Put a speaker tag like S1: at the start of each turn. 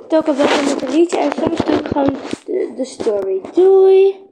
S1: TikTok of wel met een liedje. En soms doe ik gewoon de story. Doei!